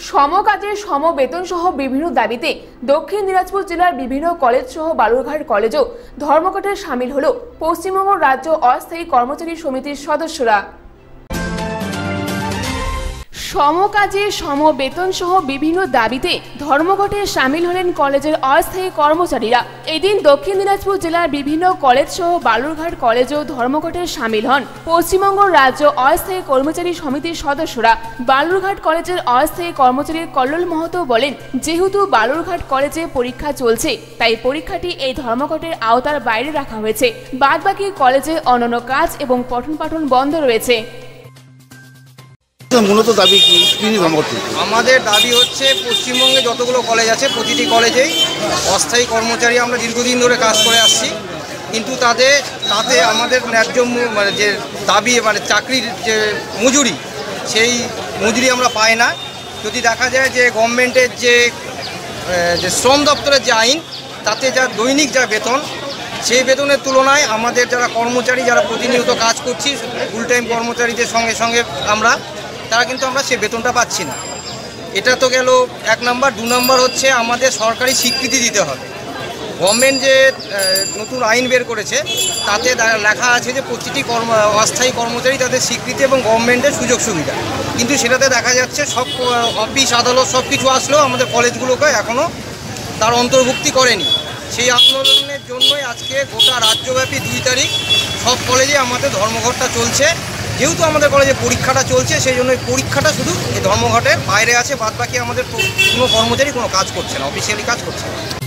সমকাজে সমবেতন সহ বিভিন্ন দাবিতে দক্ষিণ দিনাজপুর জেলার বিভিন্ন কলেজ সহ বালুরঘাট কলেজেও ধর্মঘটে শামিল হলো পশ্চিমবঙ্গ রাজ্য অস্থায়ী কর্মচারী সমিতির সদস্যরা। সমকাজে সমবেতন সহ বিভিন্ন দাবিতে ধর্মঘটে শামিল হলেন কলেজের অস্থায়ী কর্মচারীরা। এদিন দক্ষিণ দিনাজপুর জেলার বিভিন্ন কলেজ সহ বালুরঘাট কলেজেও ধর্মঘটে শামিল হন পশ্চিমবঙ্গ রাজ্য অস্থায়ী কর্মচারী সমিতির সদস্যরা। বালুরঘাট কলেজের অস্থায়ী কর্মচারী কল্লোল মাহাতো বলেন, যেহেতু বালুরঘাট কলেজে পরীক্ষা চলছে তাই পরীক্ষাটি এই ধর্মঘটের আওতার বাইরে রাখা হয়েছে। বাদবাকি কলেজে অন্যান্য কাজ এবং পঠন পাঠন বন্ধ রয়েছে। মূলত দাবি কি? আমাদের দাবি হচ্ছে পশ্চিমবঙ্গে যতগুলো কলেজ আছে প্রতিটি কলেজেই অস্থায়ী কর্মচারী আমরা দীর্ঘদিন ধরে কাজ করে আসছি, কিন্তু তাতে আমাদের ন্যায্য যে দাবি চাকরির যে মজুরি, সেই মজুরি আমরা পাই না। যদি দেখা যায় যে গভর্নমেন্টের যে শ্রম দপ্তরের যে আইন, তাতে যা দৈনিক যা বেতন, সেই বেতনের তুলনায় আমাদের যারা কর্মচারী যারা প্রতিনিয়ত কাজ করছি ফুল টাইম কর্মচারীদের সঙ্গে সঙ্গে তারা কিন্তু আমরা সেই বেতনটা পাচ্ছি না। এটা তো গেল এক নম্বর। 2 নম্বর হচ্ছে আমাদের সরকারি স্বীকৃতি দিতে হবে। গভর্নমেন্ট যে নতুন আইন বের করেছে তাতে লেখা আছে যে প্রতিটি অস্থায়ী কর্মচারী তাদের স্বীকৃতি এবং গভর্নমেন্টের সুযোগ সুবিধা, কিন্তু সেটাতে দেখা যাচ্ছে সব অফিস আদালত সব কিছু আসলেও আমাদের কলেজগুলোকে এখনও তার অন্তর্ভুক্তি করেনি। সেই আন্দোলনের জন্যই আজকে গোটা রাজ্যব্যাপী 2 তারিখ সব কলেজে আমাদের ধর্মঘটটা চলছে। যেহেতু আমাদের কলেজে পরীক্ষাটা চলছে, সেই জন্য পরীক্ষাটা শুধু এই ধর্মঘটের বাইরে আছে, বাদবাকি আমাদের কোনো কর্মচারী কোনো কাজ করছে না, অফিসিয়ালি কাজ করছে না।